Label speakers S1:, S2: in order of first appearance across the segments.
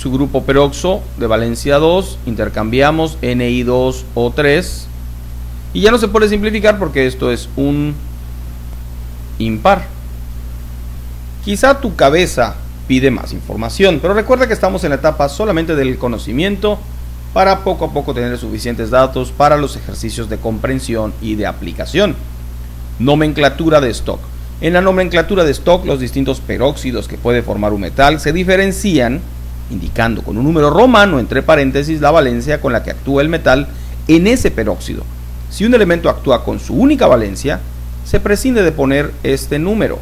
S1: su grupo peroxo de valencia 2, intercambiamos Ni2O3 y ya no se puede simplificar porque esto es un impar. Quizá tu cabeza pide más información, pero recuerda que estamos en la etapa solamente del conocimiento para poco a poco tener suficientes datos para los ejercicios de comprensión y de aplicación. Nomenclatura de stock. En la nomenclatura de stock, los distintos peróxidos que puede formar un metal se diferencian indicando con un número romano entre paréntesis la valencia con la que actúa el metal en ese peróxido. Si un elemento actúa con su única valencia, se prescinde de poner este número.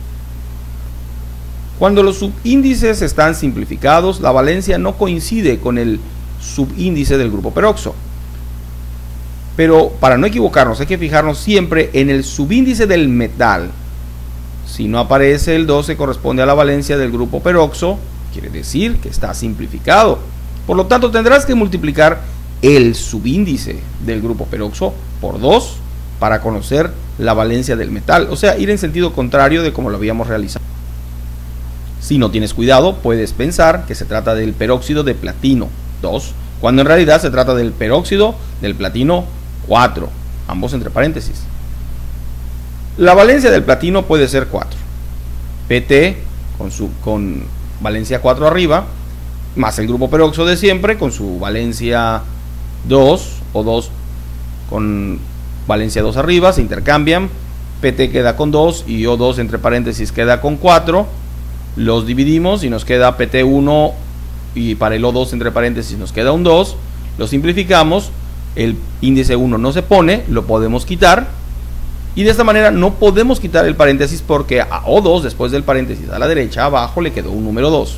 S1: Cuando los subíndices están simplificados, la valencia no coincide con el subíndice del grupo peroxo. Pero para no equivocarnos hay que fijarnos siempre en el subíndice del metal. Si no aparece el 2 que corresponde a la valencia del grupo peroxo, quiere decir que está simplificado. Por lo tanto tendrás que multiplicar el subíndice del grupo peroxo por 2 para conocer la valencia del metal, o sea, ir en sentido contrario de como lo habíamos realizado. Si no tienes cuidado, puedes pensar que se trata del peróxido de platino 2, cuando en realidad se trata del peróxido del platino 4, ambos entre paréntesis. La valencia del platino puede ser 4. PT con valencia 4 arriba, más el grupo peroxo de siempre con su valencia 2 o 2 con valencia 2 arriba, se intercambian. PT queda con 2 y O2 entre paréntesis queda con 4. Los dividimos y nos queda PT1 y para el O2 entre paréntesis nos queda un 2. Lo simplificamos, el índice 1 no se pone, lo podemos quitar y de esta manera no podemos quitar el paréntesis porque a O2 después del paréntesis a la derecha abajo le quedó un número 2.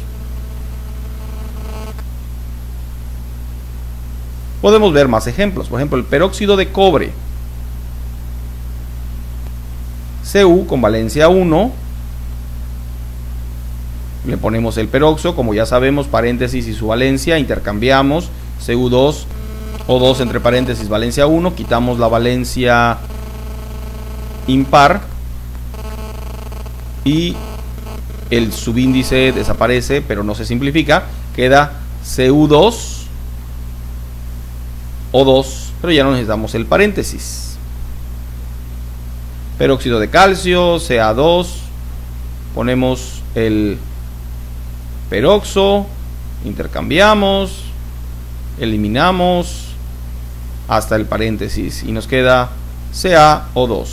S1: Podemos ver más ejemplos, por ejemplo el peróxido de cobre, Cu con valencia 1, le ponemos el peroxo, como ya sabemos, paréntesis y su valencia, intercambiamos Cu2, O2 entre paréntesis valencia 1, quitamos la valencia impar y el subíndice desaparece, pero no se simplifica, queda Cu2, O2, pero ya no necesitamos el paréntesis. Peróxido de calcio, Ca2, ponemos el peroxo, intercambiamos, eliminamos hasta el paréntesis y nos queda CaO2.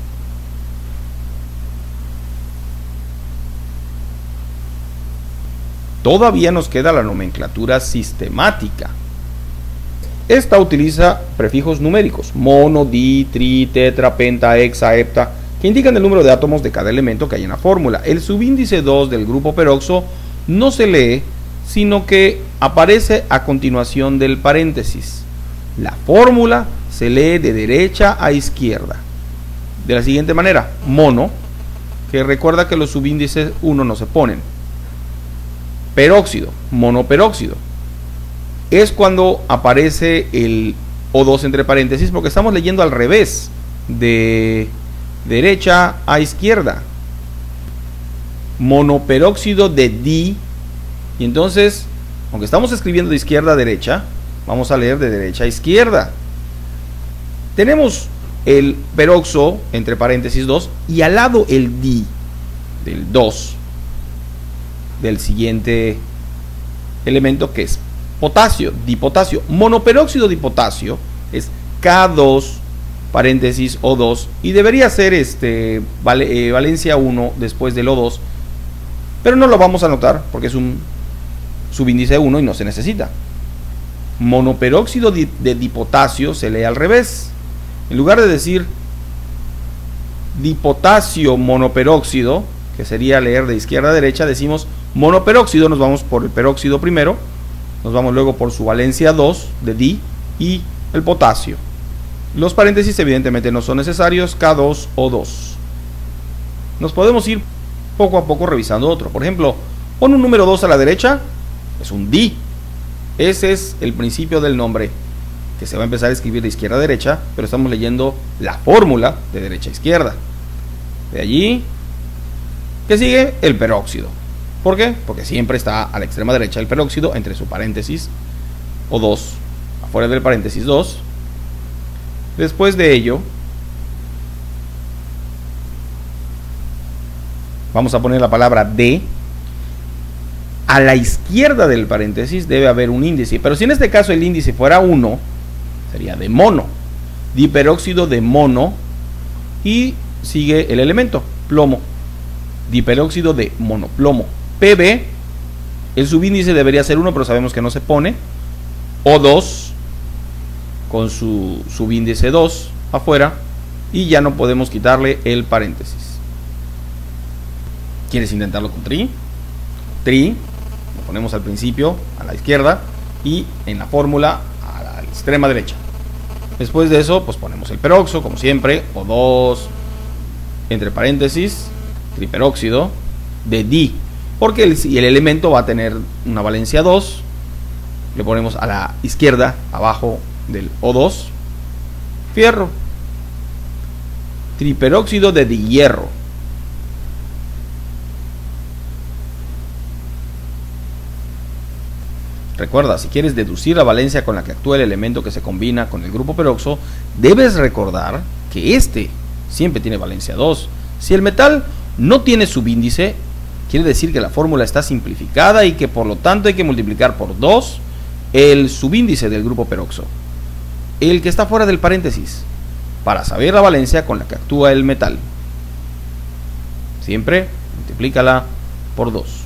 S1: Todavía nos queda la nomenclatura sistemática. Esta utiliza prefijos numéricos, mono, di, tri, tetra, penta, hexa, hepta, que indican el número de átomos de cada elemento que hay en la fórmula. El subíndice 2 del grupo peroxo no se lee, sino que aparece a continuación del paréntesis. La fórmula se lee de derecha a izquierda. De la siguiente manera, mono, que recuerda que los subíndices 1 no se ponen. Peróxido, monoperóxido. Es cuando aparece el O2 entre paréntesis, porque estamos leyendo al revés, de derecha a izquierda. Monoperóxido de di, y entonces, aunque estamos escribiendo de izquierda a derecha, vamos a leer de derecha a izquierda. Tenemos el peroxo entre paréntesis 2 y al lado el di del 2 del siguiente elemento, que es potasio, dipotasio. Monoperóxido dipotasio es K2 paréntesis O2 y debería ser valencia 1 después del O2, pero no lo vamos a anotar porque es un subíndice 1 y no se necesita. Monoperóxido de dipotasio se lee al revés. En lugar de decir dipotasio monoperóxido, que sería leer de izquierda a derecha, decimos monoperóxido, nos vamos por el peróxido primero, nos vamos luego por su valencia 2 de di y el potasio. Los paréntesis evidentemente no son necesarios, K2O2. Nos podemos ir poco a poco revisando otro. Por ejemplo, pon un número 2 a la derecha, es un di. Ese es el principio del nombre, que se va a empezar a escribir de izquierda a derecha, pero estamos leyendo la fórmula de derecha a izquierda. De allí, ¿qué sigue? El peróxido. ¿Por qué? Porque siempre está a la extrema derecha del peróxido entre su paréntesis O2, afuera del paréntesis 2. Después de ello, vamos a poner la palabra D. A la izquierda del paréntesis debe haber un índice, pero si en este caso el índice fuera 1, sería de mono, diperóxido de mono, y sigue el elemento, plomo, diperóxido de monoplomo. Pb, el subíndice debería ser 1, pero sabemos que no se pone. O2, con su subíndice 2 afuera, y ya no podemos quitarle el paréntesis. ¿Quieres intentarlo con tri? Tri, lo ponemos al principio, a la izquierda, y en la fórmula a la extrema derecha. Después de eso, pues ponemos el peroxo, como siempre, O2, entre paréntesis, triperóxido de di, porque el elemento va a tener una valencia 2, le ponemos a la izquierda, abajo del O2, fierro, triperóxido de dihierro. Recuerda, si quieres deducir la valencia con la que actúa el elemento que se combina con el grupo peroxo, debes recordar que este siempre tiene valencia 2. Si el metal no tiene subíndice, quiere decir que la fórmula está simplificada y que por lo tanto hay que multiplicar por 2 el subíndice del grupo peroxo, el que está fuera del paréntesis, para saber la valencia con la que actúa el metal. Siempre multiplícala por 2.